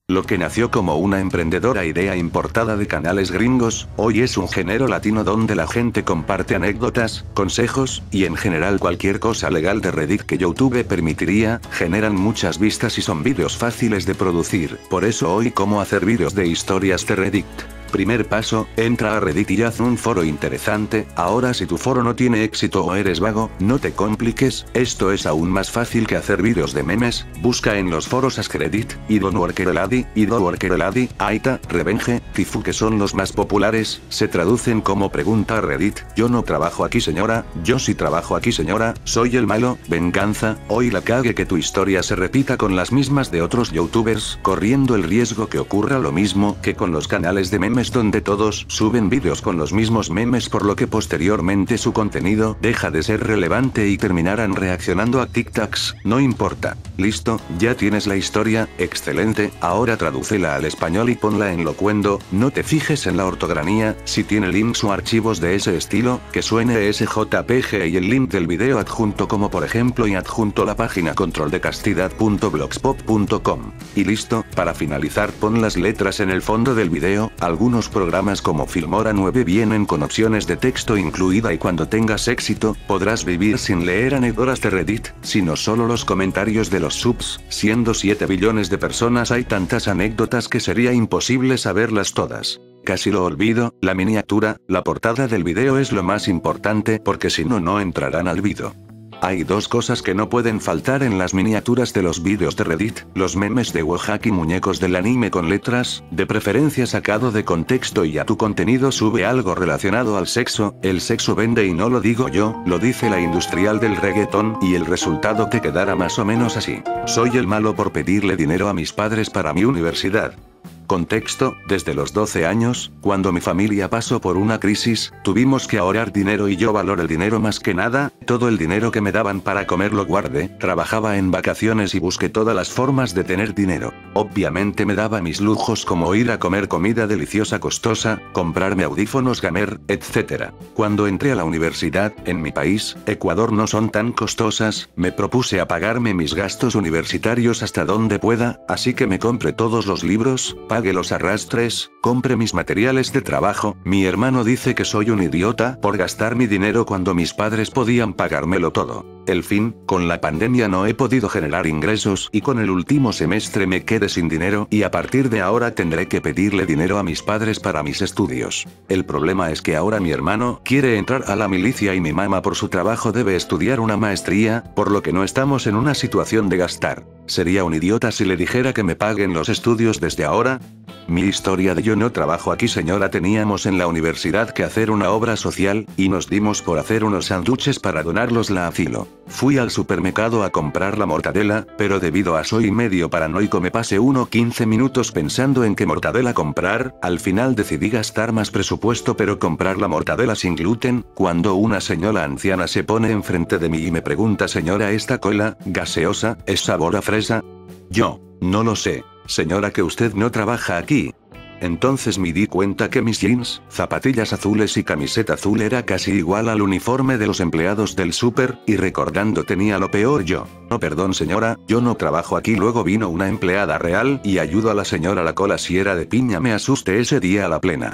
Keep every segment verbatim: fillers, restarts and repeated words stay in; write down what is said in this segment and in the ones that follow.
Lo que nació como una emprendedora idea importada de canales gringos, hoy es un género latino donde la gente comparte anécdotas, consejos, y en general cualquier cosa legal de Reddit que YouTube permitiría, generan muchas vistas y son vídeos fáciles de producir. Por eso hoy cómo hacer vídeos de historias de Reddit. Primer paso, entra a Reddit y haz un foro interesante. Ahora si tu foro no tiene éxito o eres vago, no te compliques, esto es aún más fácil que hacer vídeos de memes. Busca en los foros AskReddit, I Don't Work Eladi, I Don't Work Eladi, Aita, Revenge, Tifu que son los más populares, se traducen como pregunta a Reddit, yo no trabajo aquí señora, yo sí trabajo aquí señora, soy el malo, venganza, hoy la cague que tu historia se repita con las mismas de otros youtubers, corriendo el riesgo que ocurra lo mismo que con los canales de memes donde todos suben vídeos con los mismos memes por lo que posteriormente su contenido deja de ser relevante y terminarán reaccionando a TikToks, no importa. Listo, ya tienes la historia, excelente, ahora tradúcela al español y ponla en Locuendo, no te fijes en la ortografía, si tiene links o archivos de ese estilo, que suene S J P G y el link del video adjunto como por ejemplo y adjunto la página control de castidad punto blogspot punto com. Y listo, para finalizar pon las letras en el fondo del video, algún Algunos programas como Filmora nueve vienen con opciones de texto incluida y cuando tengas éxito, podrás vivir sin leer anécdotas de Reddit, sino solo los comentarios de los subs, siendo siete billones de personas hay tantas anécdotas que sería imposible saberlas todas. Casi lo olvido, la miniatura, la portada del video es lo más importante porque si no no entrarán al video. Hay dos cosas que no pueden faltar en las miniaturas de los vídeos de Reddit, los memes de Wojak y muñecos del anime con letras, de preferencia sacado de contexto y a tu contenido sube algo relacionado al sexo, el sexo vende y no lo digo yo, lo dice la industrial del reggaetón y el resultado te quedará más o menos así. Soy el malo por pedirle dinero a mis padres para mi universidad. Contexto, desde los doce años, cuando mi familia pasó por una crisis, tuvimos que ahorrar dinero y yo valoro el dinero más que nada, todo el dinero que me daban para comer lo guardé, trabajaba en vacaciones y busqué todas las formas de tener dinero. Obviamente me daba mis lujos como ir a comer comida deliciosa costosa, comprarme audífonos gamer, etcétera. Cuando entré a la universidad, en mi país, Ecuador no son tan costosas, me propuse a pagarme mis gastos universitarios hasta donde pueda, así que me compré todos los libros, pague los arrastres, compre mis materiales de trabajo, mi hermano dice que soy un idiota por gastar mi dinero cuando mis padres podían pagármelo todo. El fin, con la pandemia no he podido generar ingresos y con el último semestre me quedé sin dinero y a partir de ahora tendré que pedirle dinero a mis padres para mis estudios. El problema es que ahora mi hermano quiere entrar a la milicia y mi mamá por su trabajo debe estudiar una maestría, por lo que no estamos en una situación de gastar. ¿Sería un idiota si le dijera que me paguen los estudios desde ahora? Mi historia de yo no trabajo aquí señora, teníamos en la universidad que hacer una obra social, y nos dimos por hacer unos sándwiches para donarlos a Filo. Fui al supermercado a comprar la mortadela, pero debido a soy medio paranoico me pasé uno quince minutos pensando en qué mortadela comprar, al final decidí gastar más presupuesto pero comprar la mortadela sin gluten, cuando una señora anciana se pone enfrente de mí y me pregunta señora ¿esta cola, gaseosa, es sabor a fresa? Yo, no lo sé. Señora que usted no trabaja aquí. Entonces me di cuenta que mis jeans, zapatillas azules y camiseta azul era casi igual al uniforme de los empleados del súper, y recordando tenía lo peor yo. No perdón señora, yo no trabajo aquí. Luego vino una empleada real y ayudó a la señora la cola si era de piña. Me asusté ese día a la plena.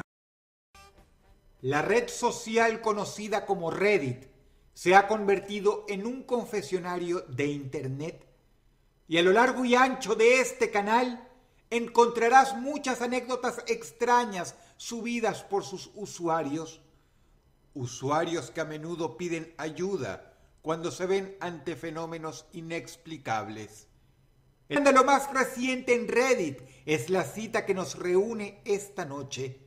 La red social conocida como Reddit se ha convertido en un confesionario de internet. Y a lo largo y ancho de este canal encontrarás muchas anécdotas extrañas subidas por sus usuarios. Usuarios que a menudo piden ayuda cuando se ven ante fenómenos inexplicables. El escándalo más reciente en Reddit es la cita que nos reúne esta noche.